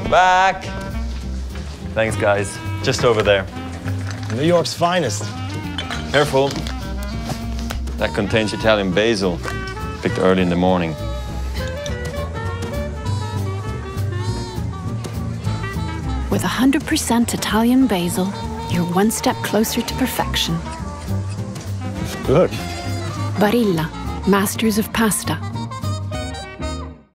Back. Thanks, guys. Just over there. New York's finest. Careful. That contains Italian basil, picked early in the morning. With 100% Italian basil, you're one step closer to perfection. Good. Barilla, masters of pasta.